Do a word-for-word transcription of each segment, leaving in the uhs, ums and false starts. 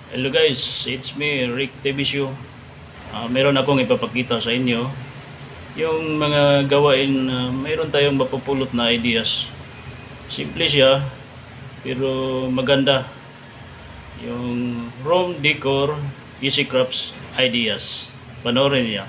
Hello guys, it's me, Rick Tebisyo. Ah, meron akong ipapakita sa inyo yung mga gawain na meron tayong mapupulot na ideas. Simple siya, pero maganda. Yung room decor, easy crafts ideas. Panoorin niya.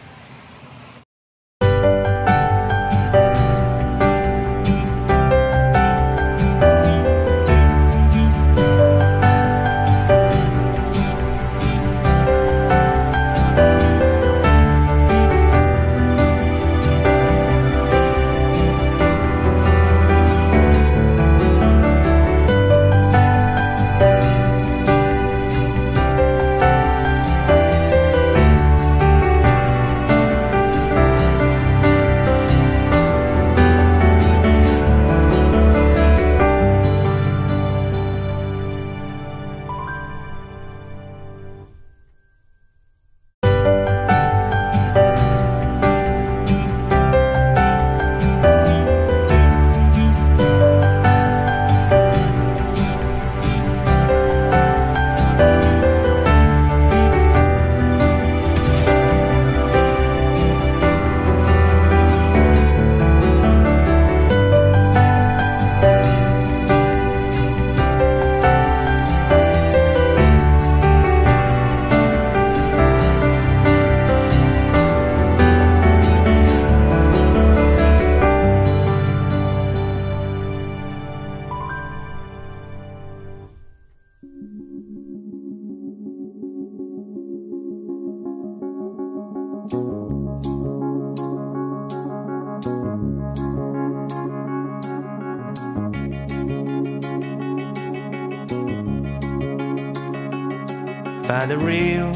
Find the real,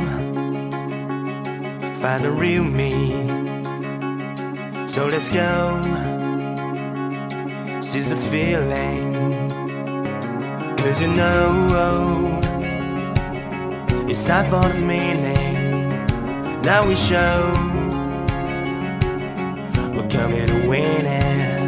find the real me. So let's go, seize the feeling. Cause you know, it's time for the meaning. Now we show, we're coming to win it.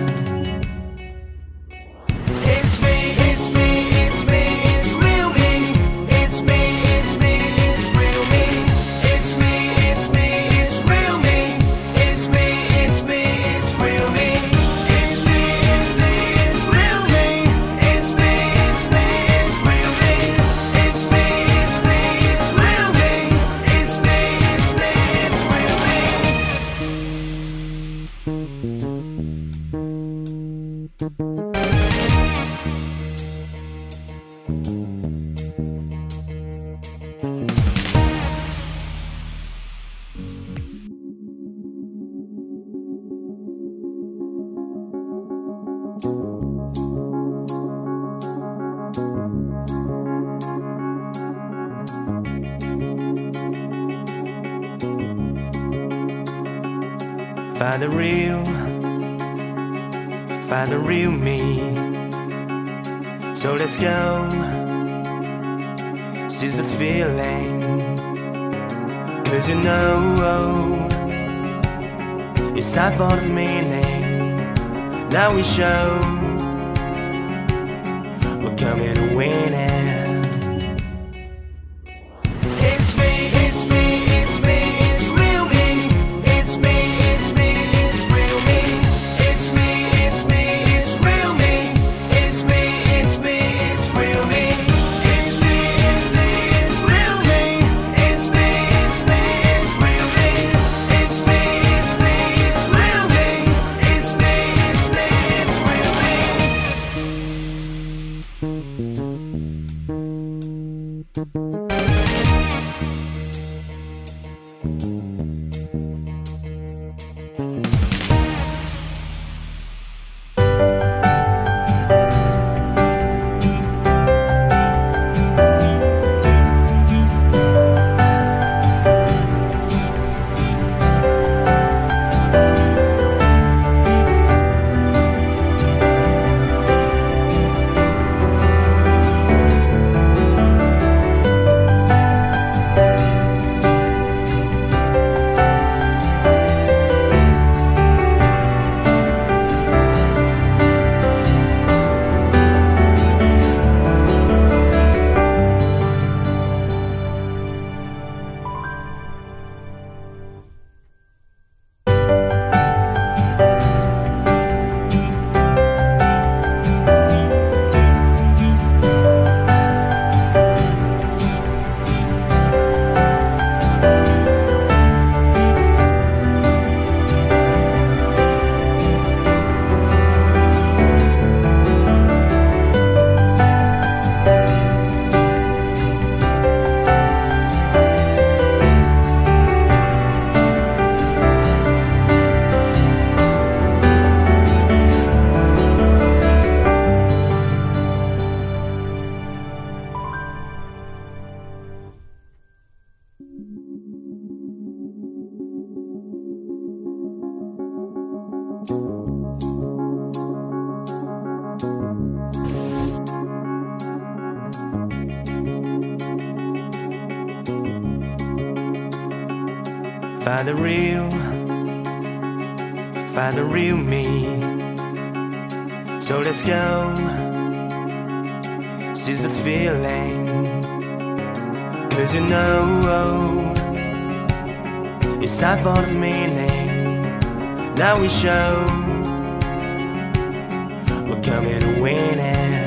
Find the real, find the real me. So let's go, seize the feeling. Cause you know, it's time for the meaning. Now we show, we're coming to win it. Find the real, find the real me. So let's go, seize the feeling. Cause you know, it's time for the meaning. Now we show, we're coming to win it.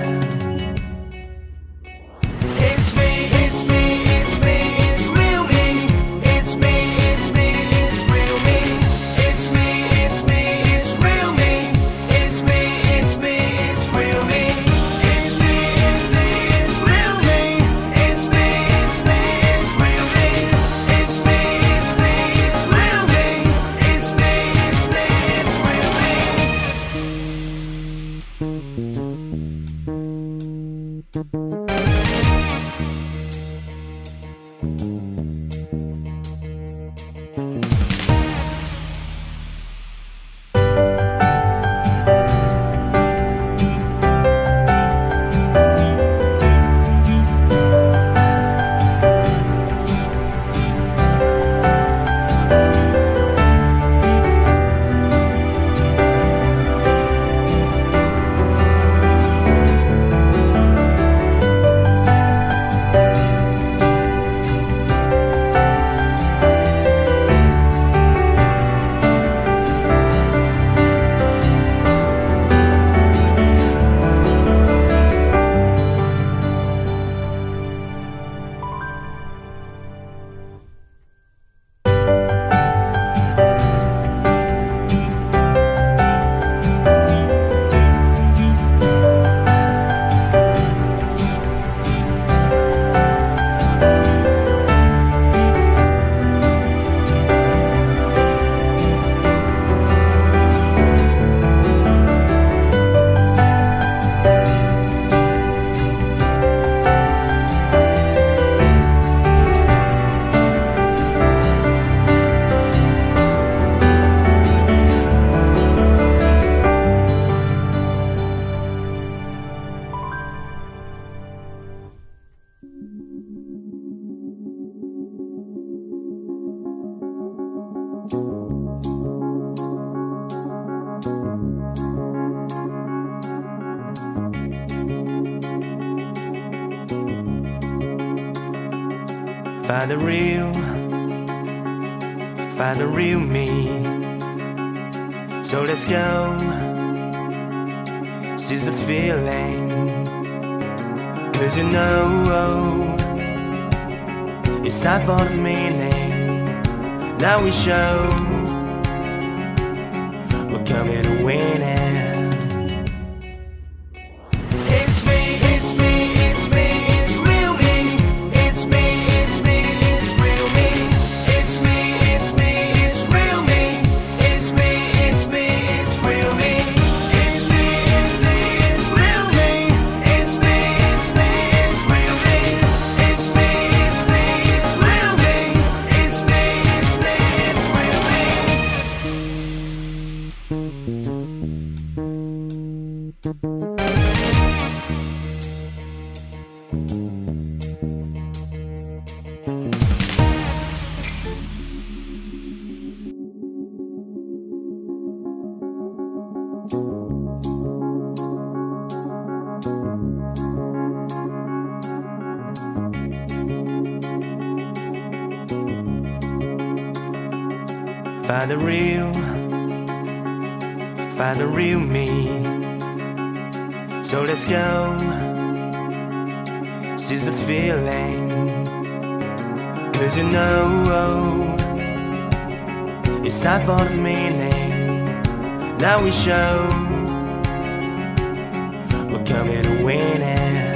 Find the real, find the real me. So let's go, seize the feeling. Cause you know, it's time for the meaning. Now we show, we're coming to win it. Find the real, find the real me. So let's go, seize the feeling. Cause you know, it's time for the meaning. Now we show, we're coming to win it.